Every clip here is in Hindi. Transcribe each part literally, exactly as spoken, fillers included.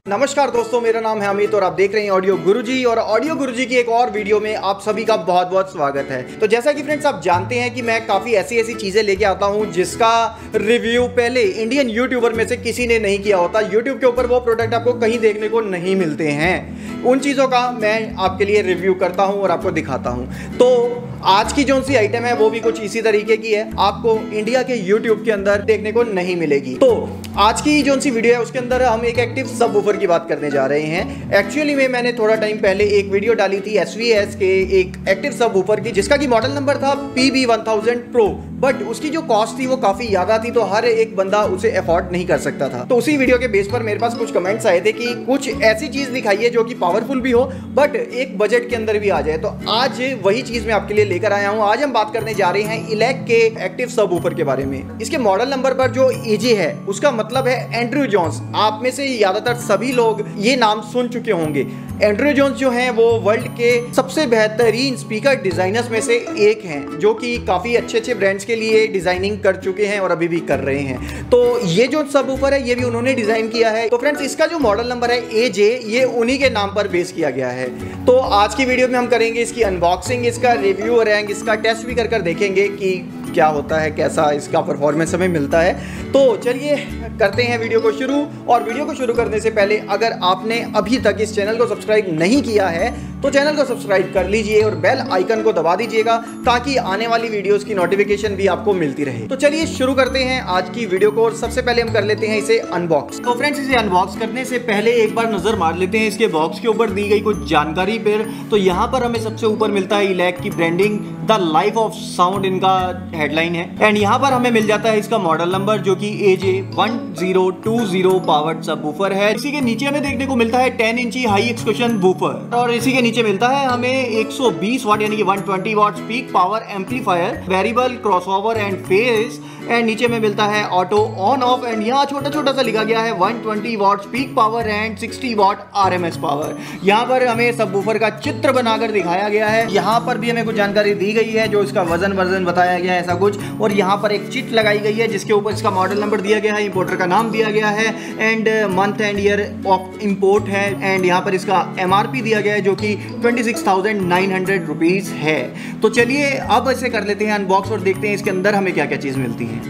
नमस्कार दोस्तों, मेरा नाम है अमित और आप देख रहे हैं ऑडियो गुरुजी। और ऑडियो गुरुजी की एक और वीडियो में आप सभी का बहुत बहुत स्वागत है। तो जैसा कि फ्रेंड्स आप जानते हैं कि मैं काफ़ी ऐसी ऐसी चीज़ें लेके आता हूं जिसका रिव्यू पहले इंडियन यूट्यूबर में से किसी ने नहीं किया होता। यूट्यूब के ऊपर वो प्रोडक्ट आपको कहीं देखने को नहीं मिलते हैं। उन चीज़ों का मैं आपके लिए रिव्यू करता हूँ और आपको दिखाता हूँ। तो आज की जो सी आइटम है वो भी कुछ इसी तरीके की है, आपको इंडिया के यूट्यूब के अंदर देखने को नहीं मिलेगी। तो आज की जो सी वीडियो है उसके अंदर हम एक एक्टिव सबवूफर की बात करने जा रहे हैं। एक्चुअली में मैंने थोड़ा टाइम पहले एक वीडियो डाली थी एस वी एस के एक एक्टिव सबवूफर की, जिसका कि मॉडल नंबर था P B one thousand pro, but उसकी जो कॉस्ट थी वो काफी ज्यादा थी, तो हर एक बंदा उसे अफोर्ड नहीं कर सकता था। तो उसी वीडियो के बेस पर मेरे पास कुछ कमेंट्स आए थे कि कुछ ऐसी चीज दिखाइए जो कि पावरफुल भी हो बट एक बजट के अंदर भी आ जाए। तो आज वही चीज मैं आपके लिए लेकर आया हूं। आज हम बात करने जा रहे हैं इलेक के एक्टिव सबवूफर के बारे में। इसके मॉडल नंबर पर जो एजे है उसका मतलब है एंड्रयू जोन्स। आप में से ज्यादातर सभी लोग ये नाम सुन चुके होंगे। एंड्रयू जोन्स जो हैं वो वर्ल्ड के सबसे बेहतरीन स्पीकर डिजाइनर्स में से एक हैं, जो कि काफी अच्छे अच्छे ब्रांड्स के लिए डिजाइनिंग कर चुके हैं और अभी भी कर रहे हैं। तो ये जो सबवूफर है ये भी उन्होंने डिजाइन किया है। तो फ्रेंड्स इसका जो मॉडल नंबर है ए जे, ये उन्हीं के नाम पर बेस किया गया है। तो आज की वीडियो में हम करेंगे इसकी अनबॉक्सिंग, इसका रिव्यू और इसका टेस्ट भी कर कर देखेंगे कि क्या होता है, कैसा इसका परफॉर्मेंस हमें मिलता है। तो चलिए करते हैं वीडियो को शुरू। और वीडियो को शुरू करने से पहले अगर आपने अभी तक इस चैनल को सब्सक्राइब नहीं किया है तो चैनल को सब्सक्राइब कर लीजिए और बेल आइकन को दबा दीजिएगा ताकि आने वाली वीडियोस की नोटिफिकेशन भी आपको मिलती रहे। तो चलिए शुरू करते हैं आज की वीडियो को। और सबसे पहले हम कर लेते हैं इसे अनबॉक्स। तो फ्रेंड्स इसे अनबॉक्स करने से पहले एक बार नजर मार लेते हैं इसके बॉक्स के ऊपर दी गई कुछ जानकारी पर। तो यहाँ पर हमें सबसे ऊपर मिलता है इलेक की branding, the life of sound इनका हेडलाइन है। एंड यहाँ पर हमें मिल जाता है इसका मॉडल नंबर जो कि A J one zero two zero powered subwoofer है। इसी के नीचे हमें देखने को मिलता है टेन इंची हाई एक्सक्यूशन वूफर, और इसी के नीचे मिलता है हमें एक सौ बीस वाट यानी कि one twenty watt peak power amplifier, variable crossover and phase. And नीचे में मिलता है ऑटो ऑन ऑफ। एंड यहाँ छोटा छोटा सा लिखा गया है one twenty watt peak power and sixty watt RMS power. यहाँ पर हमें सबवूफर का चित्र बनाकर दिखाया गया है। यहाँ पर भी हमें कुछ जानकारी दी गई है, जो इसका वजन वर्जन बताया गया है ऐसा कुछ। और यहाँ पर एक चिट लगाई गई है जिसके ऊपर इसका मॉडल नंबर दिया गया है, इंपोर्टर का नाम दिया गया है and month and year of import है। एंड यहाँ पर इसका एमआरपी दिया गया है जो कि twenty six thousand nine hundred rupees है। तो चलिए अब ऐसे कर लेते हैं अनबॉक्स और देखते हैं इसके अंदर हमें क्या क्या चीज मिलती है।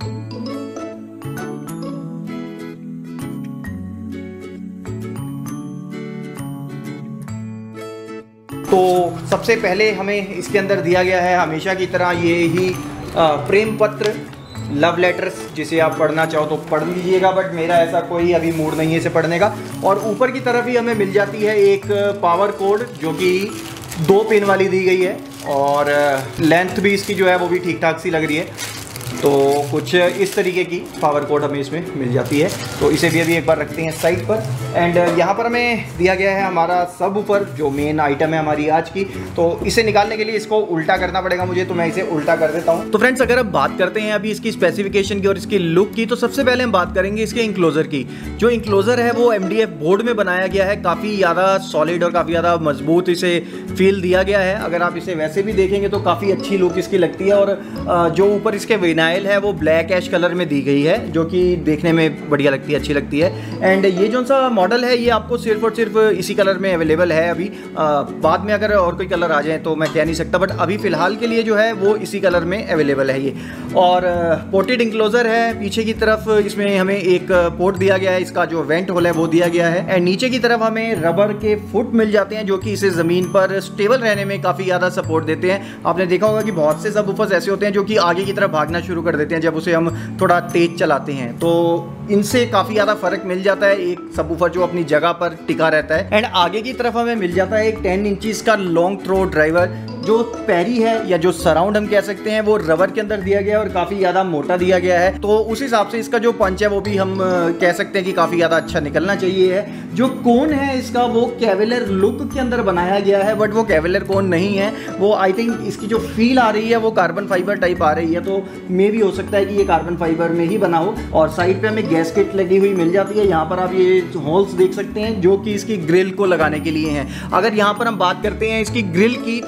तो सबसे पहले हमें इसके अंदर दिया गया है हमेशा की तरह ये ही प्रेम पत्र, लव लेटर्स, जिसे आप पढ़ना चाहो तो पढ़ लीजिएगा, बट मेरा ऐसा कोई अभी मूड नहीं है इसे पढ़ने का। और ऊपर की तरफ ही हमें मिल जाती है एक पावर कोड जो कि दो पिन वाली दी गई है, और लेंथ भी इसकी जो है वो भी ठीक ठाक सी लग रही है। तो कुछ इस तरीके की पावर कोड हमें इसमें मिल जाती है। तो इसे भी अभी एक बार रखते हैं साइड पर। एंड यहाँ पर हमें दिया गया है हमारा सबवूफर, जो मेन आइटम है हमारी आज की। तो इसे निकालने के लिए इसको उल्टा करना पड़ेगा मुझे, तो मैं इसे उल्टा कर देता हूँ। तो फ्रेंड्स अगर अब बात करते हैं अभी इसकी स्पेसिफिकेशन की और इसकी लुक की, तो सबसे पहले हम बात करेंगे इसके इंक्लोजर की। जो इंक्लोजर है वो एम डी एफ बोर्ड में बनाया गया है, काफ़ी ज़्यादा सॉलिड और काफ़ी ज़्यादा मजबूत इसे फील दिया गया है। अगर आप इसे वैसे भी देखेंगे तो काफ़ी अच्छी लुक इसकी लगती है। और जो ऊपर इसके विनाइल है वो ब्लैक ऐश कलर में दी गई है, जो कि देखने में बढ़िया लगती है, अच्छी लगती है। एंड ये जो सा मॉडल है ये आपको सिर्फ और सिर्फ इसी कलर में अवेलेबल है अभी। आ, बाद में अगर और कोई कलर आ जाए तो मैं कह नहीं सकता, बट अभी फिलहाल के लिए जो है वो इसी कलर में अवेलेबल है ये। और पोर्टेड इंक्लोजर है। पीछे की तरफ इसमें हमें एक पोर्ट दिया गया है, इसका जो वेंट होल है वो दिया गया है। एंड नीचे की तरफ हमें रबर के फुट मिल जाते हैं जो कि इसे जमीन पर स्टेबल रहने में काफ़ी ज़्यादा सपोर्ट देते हैं। आपने देखा होगा कि बहुत से सबवूफर्स ऐसे होते हैं जो कि आगे की तरफ भागना शुरू कर देते हैं जब उसे हम थोड़ा तेज चलाते हैं, तो इनसे काफ़ी ज़्यादा फर्क मिल जाता है। एक सबवूफर जो अपनी जगह पर टिका रहता है। एंड आगे की तरफ हमें मिल जाता है एक टेन इंचीज का लॉन्ग थ्रो ड्राइवर। जो पैरी है या जो सराउंड हम कह सकते हैं वो रबर के अंदर दिया गया है और काफ़ी ज़्यादा मोटा दिया गया है। तो उस हिसाब से इसका जो पंच है वो भी हम कह सकते हैं कि काफ़ी ज़्यादा अच्छा निकलना चाहिए है। जो कोन है इसका वो कैवेलर लुक के अंदर बनाया गया है, बट वो कैवेलर कोन नहीं है। वो आई थिंक इसकी जो फील आ रही है वो कार्बन फाइबर टाइप आ रही है, तो मे भी हो सकता है कि ये कार्बन फाइबर में ही बना हो। और साइड पे हमें गैस्केट लगी हुई मिल जाती है। यहाँ पर आप ये होल्स देख सकते हैं जो कि इसकी ग्रिल को लगाने के लिए हैं। अगर यहाँ पर हम बात करते हैं इसकी ग्रिल की, तो ग्रिल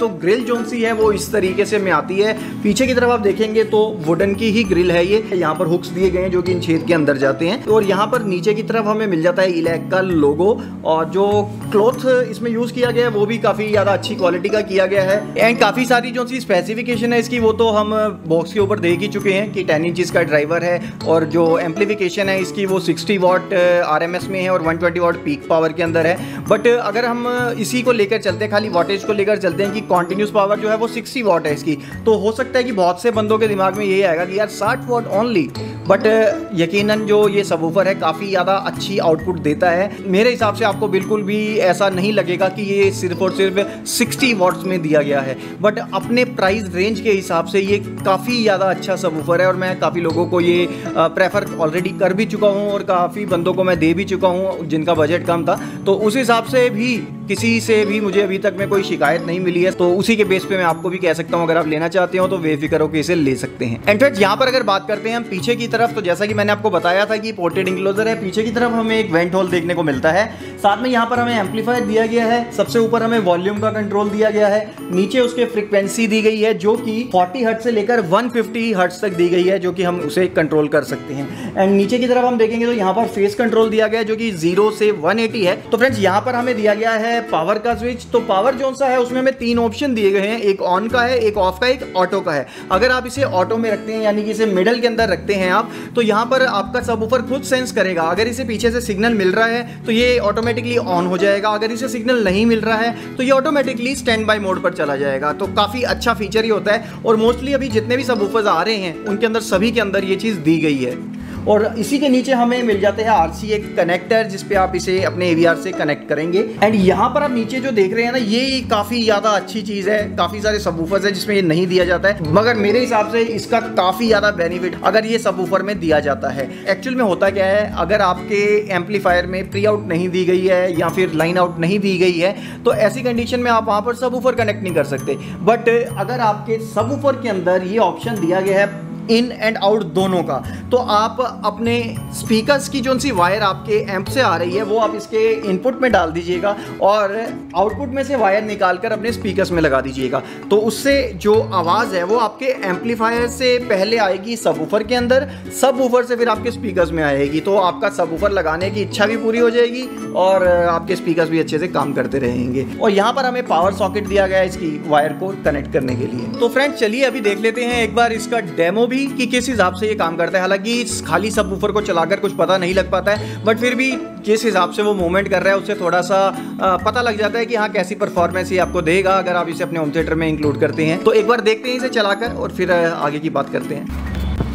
जो सी है वो इस तरीके से में आती है। पीछे की तरफ आप देखेंगे तो वुडन की ही ग्रिल है ये, यहाँ पर हुक्स दिए गए हैं जो कि इन छेद के अंदर जाते हैं। और यहाँ पर नीचे की तरफ हमें मिल जाता है इलैक का लोगो, और जो क्लॉथ इसमें यूज किया गया है वो भी काफी ज्यादा अच्छी क्वालिटी का किया गया है। एंड काफी सारी जो सी स्पेसिफिकेशन है इसकी वो तो हम बॉक्स के ऊपर देख ही चुके हैं कि टेन इंच का ड्राइवर है, और जो एम्पलीफिकेशन है इसकी वो सिक्सटी वॉट आरएमएस में है और one twenty watt peak power के अंदर है। बट अगर हम इसी को लेकर चलते हैं, खाली वॉटेज को लेकर चलते हैं कि कॉन्टिन्यूस पावर जो है वो सिक्सटी वॉट है इसकी, तो हो सकता है कि बहुत से बंदों के दिमाग में यही आएगा कि यार साठ वॉट ओनली। बट यकीनन जो ये सबवूफर है काफ़ी ज़्यादा अच्छी आउटपुट देता है। मेरे हिसाब से आपको बिल्कुल भी ऐसा नहीं लगेगा कि ये सिर्फ और सिर्फ सिक्सटी वॉट्स में दिया गया है, बट अपने प्राइस रेंज के हिसाब से ये काफ़ी ज़्यादा अच्छा सबवूफर है। और मैं काफ़ी लोगों को ये प्रेफर ऑलरेडी कर भी चुका हूँ और काफ़ी बंदों को मैं दे भी चुका हूँ जिनका बजट कम था, तो उस हिसाब से भी किसी से भी मुझे अभी तक में कोई शिकायत नहीं मिली है। तो उसी के बेस पे मैं आपको भी कह सकता हूँ अगर आप लेना चाहते हो तो बेफिक्र होकर इसे ले सकते हैं। इनफैक्ट यहाँ पर अगर बात करते हैं हम पीछे की तरफ, तो जैसा कि मैंने आपको बताया था कि पोर्टेड इंक्लोजर है, पीछे की तरफ हमें एक वेंट होल देखने को मिलता है। साथ में यहाँ पर हमें एम्पलीफायर दिया गया है, सबसे ऊपर हमें वॉल्यूम का कंट्रोल दिया गया है, नीचे उसके फ्रीक्वेंसी दी गई है जो कि फोर्टी हर्ट्ज से लेकर वन फिफ्टी हर्ट्ज तक दी गई है, जो कि हम उसे कंट्रोल कर सकते हैं। एंड नीचे की तरफ हम देखेंगे तो यहाँ पर फेस कंट्रोल दिया गया है जो कि जीरो से वन एटी है। तो फ्रेंड्स यहाँ पर हमें दिया गया है पावर का स्विच। तो पावर जो सा है उसमें हमें तीन ऑप्शन दिए गए हैं, एक ऑन का है, एक ऑफ का, एक ऑटो का है। अगर आप इसे ऑटो में रखते हैं यानी कि इसे मिडल के अंदर रखते हैं आप, तो यहाँ पर आपका सबवूफर खुद सेंस करेगा। अगर इसे पीछे से सिग्नल मिल रहा है तो ये ऑटोमेटिकली ऑन हो जाएगा, अगर इसे सिग्नल नहीं मिल रहा है तो ये ऑटोमेटिकली स्टैंड बाय मोड पर चला जाएगा। तो काफी अच्छा फीचर ही होता है, और मोस्टली अभी जितने भी सबवूफर्स आ रहे हैं उनके अंदर सभी के अंदर ये चीज दी गई है। और इसी के नीचे हमें मिल जाते हैं आरसी एक कनेक्टर, जिसपे आप इसे अपने एवीआर से कनेक्ट करेंगे। एंड यहाँ पर आप नीचे जो देख रहे हैं ना, ये काफी ज्यादा अच्छी चीज है। काफी सारे सबवूफर्स है जिसमें ये नहीं दिया जाता है, मगर मेरे हिसाब से इसका काफी ज्यादा बेनिफिट अगर ये सबवूफर में दिया जाता है। एक्चुअल में होता क्या है, अगर आपके एम्पलीफायर में प्री आउट नहीं दी गई है या फिर लाइन आउट नहीं दी गई है तो ऐसी कंडीशन में आप वहां पर सबवूफर कनेक्ट नहीं कर सकते। बट अगर आपके सबवूफर के अंदर ये ऑप्शन दिया गया है इन एंड आउट दोनों का, तो आप अपने स्पीकर्स की जो सी वायर आपके एम्प से आ रही है वो आप इसके इनपुट में डाल दीजिएगा और आउटपुट में से वायर निकालकर अपने स्पीकर्स में लगा दीजिएगा। तो उससे जो आवाज़ है वो आपके एम्पलीफायर से पहले आएगी सबवूफर के अंदर, सबवूफर से फिर आपके स्पीकर्स में आएगी। तो आपका सबवूफर लगाने की इच्छा भी पूरी हो जाएगी और आपके स्पीकर्स भी अच्छे से काम करते रहेंगे। और यहाँ पर हमें पावर सॉकेट दिया गया है इसकी वायर को कनेक्ट करने के लिए। तो फ्रेंड्स चलिए अभी देख लेते हैं एक बार इसका डेमो कि किस हिसाब से ये काम करता है। हालांकि खाली सबवूफर को चलाकर कुछ पता नहीं लग पाता है, बट फिर भी जिस हिसाब से वो मूवमेंट कर रहा है उससे थोड़ा सा पता लग जाता है कि हाँ कैसी परफॉर्मेंस ये आपको देगा अगर आप इसे अपने होम थिएटर में इंक्लूड करते हैं। तो एक बार देखते हैं इसे चलाकर और फिर आगे की बात करते हैं।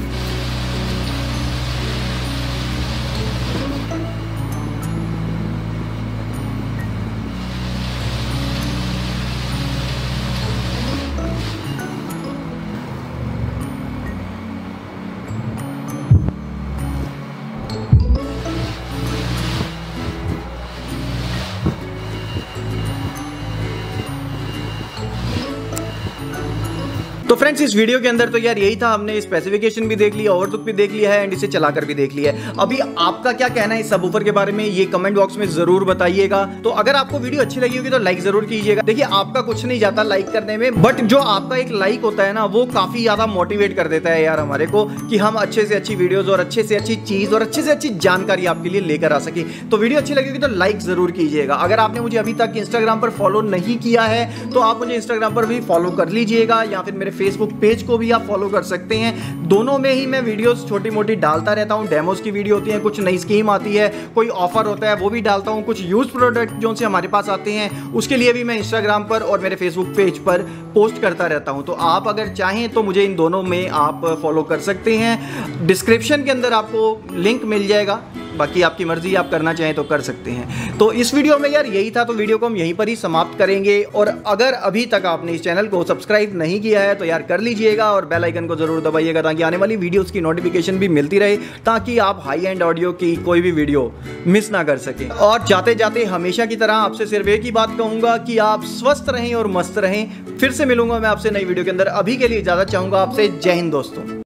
तो फ्रेंड्स इस वीडियो के अंदर तो यार यही था, हमने स्पेसिफिकेशन भी देख लिया, ओवरलुक भी देख लिया है एंड इसे चलाकर भी देख लिया है। अभी आपका क्या कहना है इस सबवूफर के बारे में ये कमेंट बॉक्स में जरूर बताइएगा। तो अगर आपको वीडियो अच्छी लगी होगी तो लाइक जरूर कीजिएगा। देखिए आपका कुछ नहीं जाता लाइक करने में, बट जो आपका एक लाइक होता है ना वो काफी ज्यादा मोटिवेट कर देता है यार हमारे को कि हम अच्छे से अच्छी वीडियोस और अच्छे से अच्छी चीज और अच्छे से अच्छी जानकारी आपके लिए लेकर आ सके। तो वीडियो अच्छी लगेगी तो लाइक जरूर कीजिएगा। अगर आपने मुझे अभी तक इंस्टाग्राम पर फॉलो नहीं किया है तो आप मुझे इंस्टाग्राम पर भी फॉलो कर लीजिएगा, या फिर मेरे फेसबुक पेज को भी आप फॉलो कर सकते हैं। दोनों में ही मैं वीडियोस छोटी मोटी डालता रहता हूं। डेमोस की वीडियो होती है, कुछ नई स्कीम आती है, कोई ऑफर होता है वो भी डालता हूं, कुछ यूज प्रोडक्ट जो से हमारे पास आते हैं उसके लिए भी मैं इंस्टाग्राम पर और मेरे फेसबुक पेज पर पोस्ट करता रहता हूं। तो आप अगर चाहें तो मुझे इन दोनों में आप फॉलो कर सकते हैं। डिस्क्रिप्शन के अंदर आपको लिंक मिल जाएगा, बाकी आपकी मर्जी, आप करना चाहें तो कर सकते हैं। तो इस वीडियो में यार यही था, तो वीडियो को हम यहीं पर ही समाप्त करेंगे। और अगर अभी तक आपने इस चैनल को सब्सक्राइब नहीं किया है तो यार कर लीजिएगा और बेल आइकन को जरूर दबाइएगा ताकि आने वाली वीडियोस की नोटिफिकेशन भी मिलती रहे, ताकि आप हाई एंड ऑडियो की कोई भी वीडियो मिस ना कर सके। और जाते जाते हमेशा की तरह आपसे सिर्फ एक ही बात कहूंगा कि आप स्वस्थ रहें और मस्त रहें। फिर से मिलूंगा मैं आपसे नई वीडियो के अंदर। अभी के लिए इजाजत चाहूंगा आपसे। जय हिंद दोस्तों।